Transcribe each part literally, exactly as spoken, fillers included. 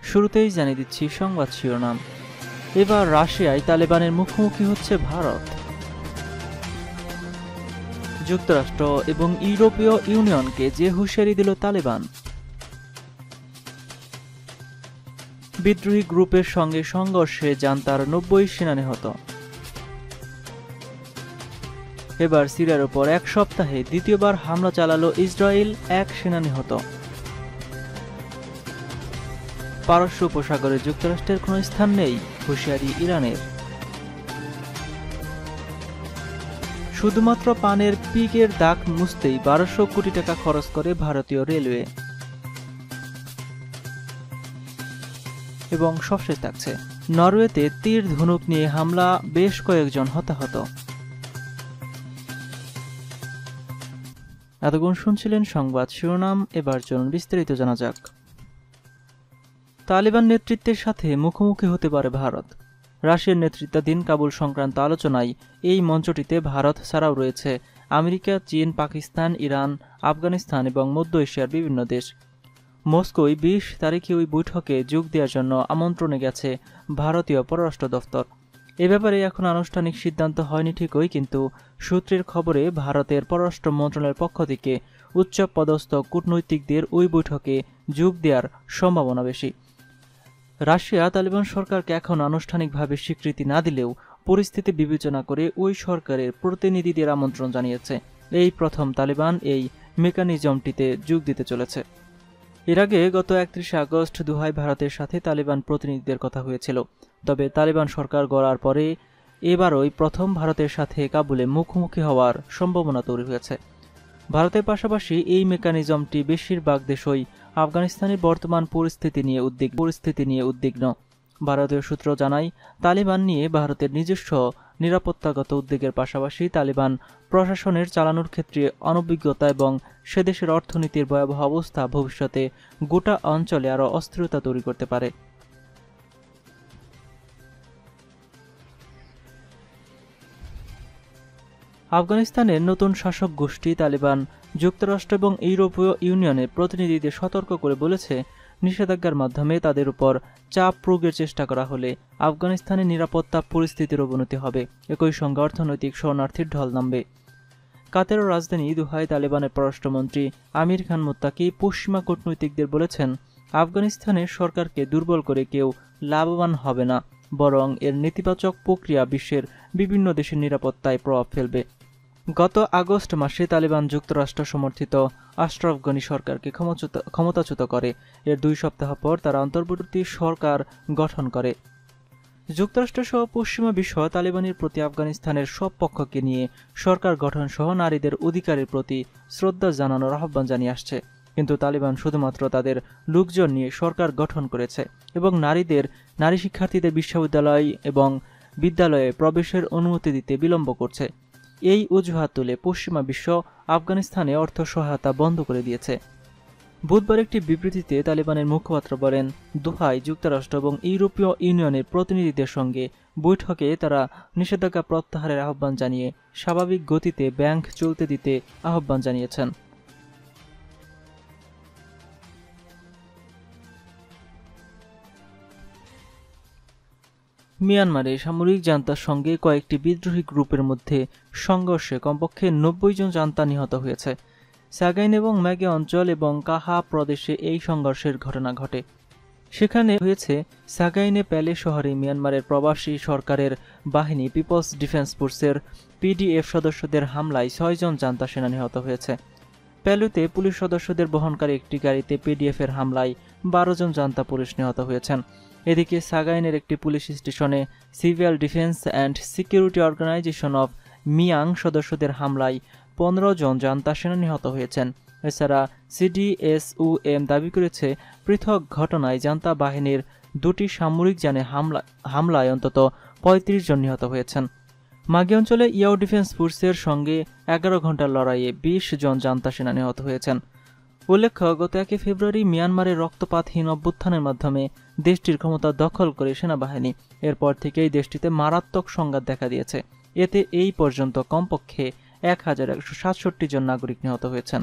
শুরুতেই জানিয়ে দিচ্ছি সংবাদ শিরোনাম। এবার রাশিয়ায় তালেবানের মুখোমুখি হচ্ছে ভারত। যুক্তরাষ্ট্র এবং ইউরোপীয় ইউনিয়নকে যে হুঁশিয়ারি দিল তালেবান। বিদ্রোহী গ্রুপের সঙ্গে সংঘর্ষে জান্তার নব্বই সেনা নিহত। এবার সিরিয়ার ওপর এক সপ্তাহে দ্বিতীয়বার হামলা চালালো ইসরায়েল, এক সেনা নিহত। পারস্য উপসাগরে যুক্তরাষ্ট্রের কোনো স্থান নেই, হুঁশিয়ারি ইরানের। শুধুমাত্র পানের পিকের দাগ মুছতেই বারোশো কোটি টাকা খরচ করে ভারতীয় রেলওয়ে। এবং সবশেষ থাকছে, নরওয়েতে তীর ধনুক নিয়ে হামলা, বেশ কয়েকজন হতাহত। এতক্ষণ শুনছিলেন সংবাদ শিরোনাম, এবার চলুন বিস্তারিত জানা যাক। তালেবান নেতৃত্বের সাথে মুখোমুখি হতে পারে ভারত। রাশিয়ার নেতৃত্বাধীন কাবুল সংক্রান্ত আলোচনায় এই মঞ্চটিতে ভারত ছাড়াও রয়েছে আমেরিকা, চীন, পাকিস্তান, ইরান, আফগানিস্তান এবং মধ্য এশিয়ার বিভিন্ন দেশ। মস্কোয় বিশ তারিখে ওই বৈঠকে যোগ দেওয়ার জন্য আমন্ত্রণে গেছে ভারতীয় পররাষ্ট্র দফতর। এ ব্যাপারে এখন আনুষ্ঠানিক সিদ্ধান্ত হয়নি ঠিকই, কিন্তু সূত্রের খবরে ভারতের পররাষ্ট্র মন্ত্রণালয়ের পক্ষ থেকে উচ্চ পদস্থ কূটনৈতিকদের ওই বৈঠকে যোগ দেওয়ার সম্ভাবনা বেশি। রাশিয়া তালেবান সরকারকে এখন আনুষ্ঠানিকভাবে স্বীকৃতি না দিলেও পরিস্থিতি বিবেচনা করে ওই সরকারের প্রতিনিধিদের আমন্ত্রণ জানিয়েছে। এই প্রথম তালেবান এই মেকানিজমটিতে যোগ দিতে চলেছে। এর আগে গত একত্রিশে আগস্ট দোহায় ভারতের সাথে তালেবান প্রতিনিধিদের কথা হয়েছিল। তবে তালেবান সরকার গড়ার পরে এবারই প্রথম ভারতের সাথে কাবুলে মুখোমুখি হওয়ার সম্ভাবনা তৈরি হয়েছে। ভারতের পাশাপাশি এই মেকানিজমটি বেশিরভাগ দেশই আফগানিস্তানের বর্তমান পরিস্থিতি নিয়ে উদ্বিগ্ন পরিস্থিতি নিয়ে উদ্বিগ্ন ভারতীয় সূত্র জানায়, তালেবান নিয়ে ভারতের নিজস্ব নিরাপত্তাগত উদ্বেগের পাশাপাশি তালেবান প্রশাসনের চালানোর ক্ষেত্রে অনভিজ্ঞতা এবং সেদেশের অর্থনীতির ভয়াবহ অবস্থা ভবিষ্যতে গোটা অঞ্চলে আরও অস্থিরতা তৈরি করতে পারে। আফগানিস্তানের নতুন শাসক গোষ্ঠী তালেবান যুক্তরাষ্ট্র এবং ইউরোপীয় ইউনিয়নের প্রতিনিধিদের সতর্ক করে বলেছে, নিষেধাজ্ঞার মাধ্যমে তাদের উপর চাপ প্রয়োগের চেষ্টা করা হলে আফগানিস্তানের নিরাপত্তা পরিস্থিতির অবনতি হবে। একই সঙ্গে অর্থনৈতিক শরণার্থীর ঢল নামবে। কাতারের রাজধানী দোহায় তালেবানের পররাষ্ট্রমন্ত্রী আমির খান মুত্তাকি পশ্চিমা কূটনীতিকদের বলেছেন, আফগানিস্তানের সরকারকে দুর্বল করে কেউ লাভবান হবে না, বরং এর নেতিবাচক প্রক্রিয়া বিশ্বের বিভিন্ন দেশের নিরাপত্তায় প্রভাব ফেলবে। গত আগস্ট মাসে তালেবান যুক্তরাষ্ট্র সমর্থিত আশরাফ গনি সরকারকে ক্ষমতাচ্যুত করে। এর দুই সপ্তাহ পর তারা অন্তর্বর্তী সরকার গঠন করে। যুক্তরাষ্ট্র সহ পশ্চিমা বিশ্ব তালেবানের প্রতি আফগানিস্তানের সব পক্ষকে নিয়ে সরকার গঠন সহ নারীদের অধিকারের প্রতি শ্রদ্ধা জানানোর আহ্বান জানিয়ে আসছে। কিন্তু তালেবান শুধুমাত্র তাদের লোকজন নিয়ে সরকার গঠন করেছে এবং নারীদের নারী শিক্ষার্থীদের বিশ্ববিদ্যালয় এবং বিদ্যালয়ে প্রবেশের অনুমতি দিতে বিলম্ব করছে। এই অজুহাত তুলে পশ্চিমা বিশ্ব আফগানিস্তানে অর্থ সহায়তা বন্ধ করে দিয়েছে। বুধবার একটি বিবৃতিতে তালেবানের মুখপাত্র বলেন, দোহায় যুক্তরাষ্ট্র এবং ইউরোপীয় ইউনিয়নের প্রতিনিধিদের সঙ্গে বৈঠকে তারা নিষেধাজ্ঞা প্রত্যাহারের আহ্বান জানিয়ে স্বাভাবিক গতিতে ব্যাংক চলতে দিতে আহ্বান জানিয়েছেন। মিয়ানমারে সামরিক জান্তার সঙ্গে কয়েকটি বিদ্রোহী গ্রুপের মধ্যে সংঘর্ষে কমপক্ষে নব্বই জন জান্তা নিহত হয়েছে। সাগাইন এবং ম্যাগে অঞ্চল এবং কাহা প্রদেশে এই সংঘর্ষের ঘটনা ঘটে। সেখানে হয়েছে সাগাইনে প্যালে শহরে মিয়ানমারের প্রবাসী সরকারের বাহিনী পিপলস ডিফেন্স ফোর্সের পিডিএফ সদস্যদের হামলায় ছয়জন জান্তা সেনা নিহত হয়েছে। প্যালুতে পুলিশ সদস্যদের বহনকারী একটি গাড়িতে পিডিএফের হামলায় বারো জন জান্তা পুলিশ নিহত হয়েছেন। এদিকে সাগাইনের একটি পুলিশ স্টেশনে civil defence and security organisation of মিয়াং সদস্যদের হামলায় পনেরো জন জান্তা সেনা নিহত হয়েছেন। এছাড়া সিডিএসইউএম দাবি করেছে, পৃথক ঘটনায় জান্তা বাহিনীর দুটি সামরিক যানে হামলা হামলায় অন্তত পঁয়ত্রিশ জন নিহত হয়েছেন। মাগি অঞ্চলে ইয়াও ডিফেন্স ফোর্সের সঙ্গে এগারো ঘন্টার লড়াইয়ে বিশ জন জান্তা সেনা নিহত হয়েছেন। উল্লেখ্য, গত একে ফেব্রুয়ারি মিয়ানমারের রক্তপাতহীন অভ্যুত্থানের মাধ্যমে দেশটির ক্ষমতা দখল করে সেনাবাহিনী। এরপর থেকেই দেশটিতে মারাত্মক সংঘাত দেখা দিয়েছে। এতে এই পর্যন্ত কমপক্ষে এক হাজার একশো সাতষট্টি জন নাগরিক নিহত হয়েছেন।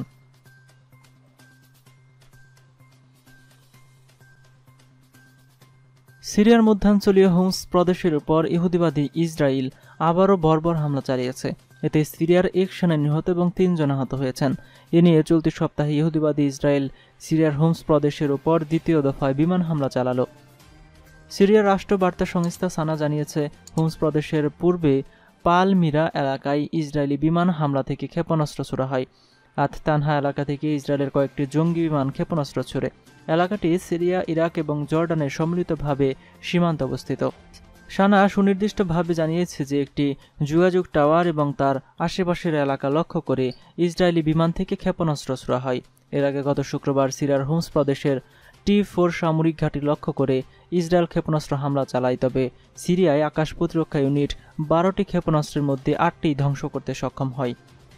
সিরিয়ার মধ্যাঞ্চলীয় হোমস প্রদেশের উপর ইহুদিবাদী ইসরায়েল আবারও বর্বর হামলা চালিয়েছে। এতে সিরিয়ার এক সেনা নিহত এবং তিনজন আহত হয়েছেন। এ নিয়ে চলতি সপ্তাহে ইহুদিবাদী ইসরায়েল সিরিয়ার হোমস প্রদেশের উপর দ্বিতীয় দফায় বিমান হামলা চালালো। সিরিয়ার রাষ্ট্র বার্তা সংস্থা সানা জানিয়েছে, হোমস প্রদেশের পূর্বে পালমিরা এলাকায় ইসরায়েলি বিমান হামলা থেকে ক্ষেপণাস্ত্র ছোড়া হয়। আত তানহা এলাকা থেকে ইসরায়েলের কয়েকটি জঙ্গি বিমান ক্ষেপণাস্ত্র ছোড়ে। এলাকাটি সিরিয়া, ইরাক এবং জর্ডানের সম্মিলিতভাবে সীমান্তে অবস্থিত। সানা সুনির্দিষ্টভাবে জানিয়েছে যে একটি যোগাযোগ টাওয়ার এবং তার আশেপাশের এলাকা লক্ষ্য করে ইসরায়েলি বিমান থেকে ক্ষেপণাস্ত্র ছোড়া হয়। এর আগে গত শুক্রবার সিরিয়ার হোমস প্রদেশের টি ফোর সামরিক ঘাঁটি লক্ষ্য করে ইসরায়েল ক্ষেপণাস্ত্র হামলা চালায়। তবে সিরিয়ায় আকাশ প্রতিরক্ষা ইউনিট বারোটি ক্ষেপণাস্ত্রের মধ্যে আটটি ধ্বংস করতে সক্ষম হয়।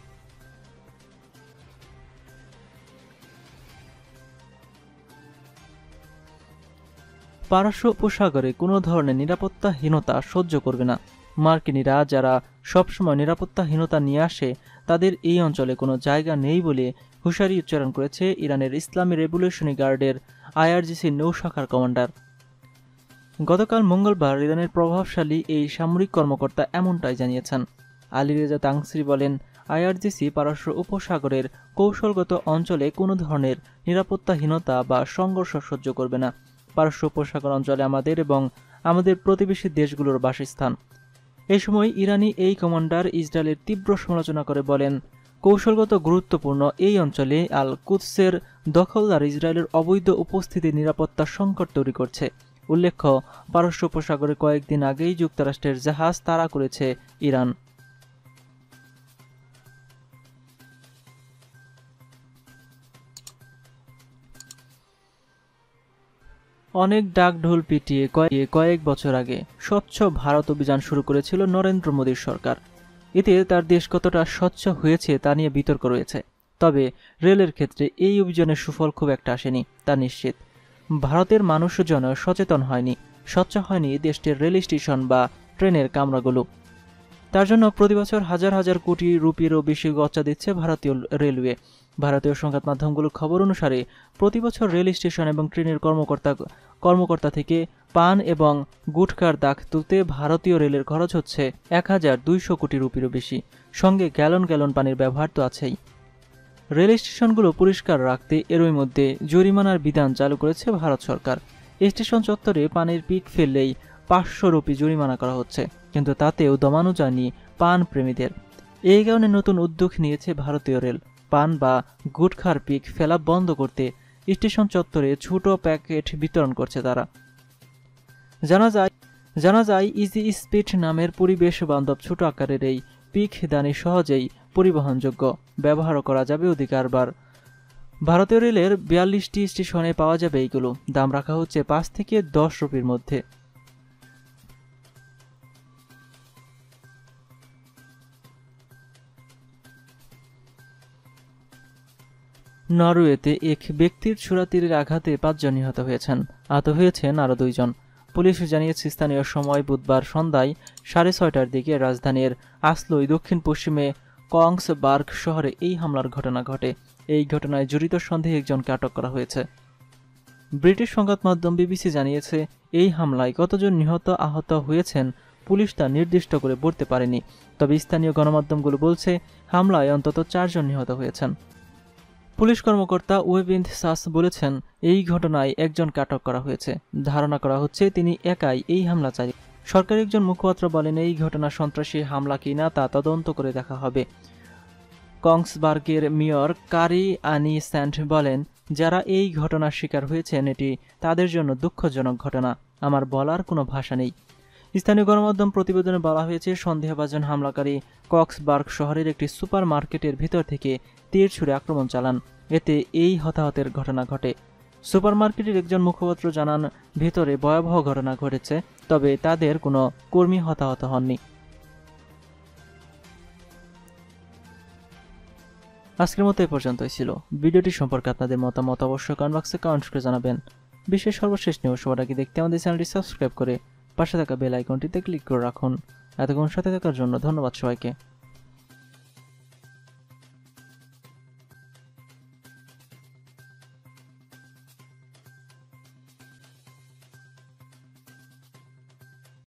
পারস্য উপসাগরে কোনো ধরনের নিরাপত্তাহীনতা সহ্য করবে না। মার্কিনীরা যারা সবসময় নিরাপত্তাহীনতা নিয়ে আসে, তাদের এই অঞ্চলে কোনো জায়গা নেই বলে হুঁশিয়ারি উচ্চারণ করেছে ইরানের ইসলামী রেভলিউশনারি গার্ডের আইআরজিসি নৌ শাখার কমান্ডার। গতকাল মঙ্গলবার ইরানের প্রভাবশালী এই সামরিক কর্মকর্তা এমনটাই জানিয়েছেন। আলী রেজা তাংসিরি বলেন, আইআরজিসি পারস্য উপসাগরের কৌশলগত অঞ্চলে কোনো ধরনের নিরাপত্তাহীনতা বা সংঘর্ষ সহ্য করবে না। পারস্য উপসাগর অঞ্চলে আমাদের এবং আমাদের প্রতিবেশী দেশগুলোর বাসস্থান। এ সময় ইরানি এই কমান্ডার ইসরায়েলের তীব্র সমালোচনা করে বলেন, কৌশলগত গুরুত্বপূর্ণ এই অঞ্চলে আল কুদসের দখলদার ইসরায়েলের অবৈধ উপস্থিতি নিরাপত্তা সংকট তৈরি করছে। উল্লেখ্য, পারস্য উপসাগরে কয়েকদিন আগেই যুক্তরাষ্ট্রের জাহাজ তাড়া করেছে ইরান। অনেক ডাকঢোল পিটিয়ে কয়েক বছর আগে স্বচ্ছ ভারত অভিযান শুরু করেছিল নরেন্দ্র মোদীর সরকার। এতে তার দেশ কতটা স্বচ্ছ হয়েছে তা নিয়ে বিতর্ক রয়েছে। তবে রেলের ক্ষেত্রে এই অভিযানের সুফল খুব একটা আসেনি তা নিশ্চিত। ভারতের মানুষজন সচেতন হয়নি, স্বচ্ছ হয়নি দেশটির রেল স্টেশন বা ট্রেনের কামরাগুলো। তার জন্য প্রতিবছর হাজার হাজার কোটি রুপিরও বেশি গচ্চা দিচ্ছে ভারতীয় রেলওয়ে। ভারতীয় সংবাদ মাধ্যমগুলোর খবর অনুসারে প্রতি বছর রেল স্টেশন এবং ট্রেনের কর্মকর্তা কর্মকর্তা থেকে পান এবং গুটখার দাগ তুলতে ভারতীয় রেলের খরচ হচ্ছে এক হাজার দুইশো কোটি রুপিরও বেশি। সঙ্গে গ্যালন গ্যালন পানির ব্যবহার তো আছেই। রেল স্টেশনগুলো পরিষ্কার রাখতে এরই মধ্যে জরিমানার বিধান চালু করেছে ভারত সরকার। স্টেশন চত্বরে পানির পিক ফেললেই পাঁচশো রুপি জরিমানা করা হচ্ছে, কিন্তু তাতেও দমানো যায়নি পান প্রেমীদের। এই কারণে নতুন উদ্যোগ নিয়েছে ভারতীয় রেল। পান বা গুটখার পিক ফেলা বন্ধ করতে স্টেশন চত্বরে ছোট প্যাকেট বিতরণ করছে তারা। জানা যায় জানা যায় ইজি স্পিড নামের পরিবেশ বান্ধব ছোট আকারের এই পিক দানি সহজেই পরিবহনযোগ্য, ব্যবহার করা যাবে অধিকারবার। ভারতীয় রেলের বিয়াল্লিশটি স্টেশনে পাওয়া যাবে এইগুলো। দাম রাখা হচ্ছে পাঁচ থেকে দশ রুপির মধ্যে। নরওয়েতে এক ব্যক্তির ছোড়াতীরের আঘাতে পাঁচজন নিহত হয়েছেন, আহত হয়েছেন আরও দুইজন। পুলিশ জানিয়েছে, স্থানীয় সময় বুধবার সন্ধ্যায় সাড়ে ছয়টার দিকে রাজধানীর আসলোয় দক্ষিণ পশ্চিমে কংসবার্গ শহরে এই হামলার ঘটনা ঘটে। এই ঘটনায় জড়িত সন্দেহে একজনকে আটক করা হয়েছে। ব্রিটিশ সংবাদ মাধ্যম বিবিসি জানিয়েছে, এই হামলায় কতজন নিহত আহত হয়েছেন পুলিশ তা নির্দিষ্ট করে বলতে পারেনি। তবে স্থানীয় গণমাধ্যমগুলো বলছে, হামলায় অন্তত চারজন নিহত হয়েছেন। পুলিশ কর্মকর্তা ওয়েবিন্দ সাস বলেছেন, এই ঘটনায় একজনকে আটক করা হয়েছে। ধারণা করা হচ্ছে তিনি একাই এই হামলা চালিয়ে। সরকারি একজন মুখপাত্র বলেন, এই ঘটনা সন্ত্রাসী হামলা কিনা তা তদন্ত করে দেখা হবে। কংসবার্গের মেয়র কারি আনি স্যান্ড বলেন, যারা এই ঘটনার শিকার হয়েছেন এটি তাদের জন্য দুঃখজনক ঘটনা। আমার বলার কোনো ভাষা নেই। স্থানীয় গণমাধ্যম প্রতিবেদনে বলা হয়েছে, সন্দেহভাজন হামলাকারী কক্সবার্গ শহরের একটি সুপার মার্কেটের ভিতর থেকে তীর ছুড়ে আক্রমণ চালান। এতে এই হতাহতের ঘটনা ঘটে। সুপার মার্কেটের একজন মুখপাত্র জানান, ভেতরে ভয়াবহ ঘটনা ঘটেছে, তবে তাদের কোনো কর্মী হতাহত হননি। আজকের মতো এ পর্যন্তই ছিল। ভিডিওটি সম্পর্কে আপনাদের মতামত অবশ্যই কমেন্ট বক্সে কমেন্ট করে জানাবেন। বিশ্বের সর্বশেষ নিউজ সবার আগে দেখতে আমাদের চ্যানেলটি সাবস্ক্রাইব করে পাশে থাকা বেল আইকনটিতে ক্লিক করে রাখুন। এতক্ষণ সাথে থাকার জন্য ধন্যবাদ সবাইকে।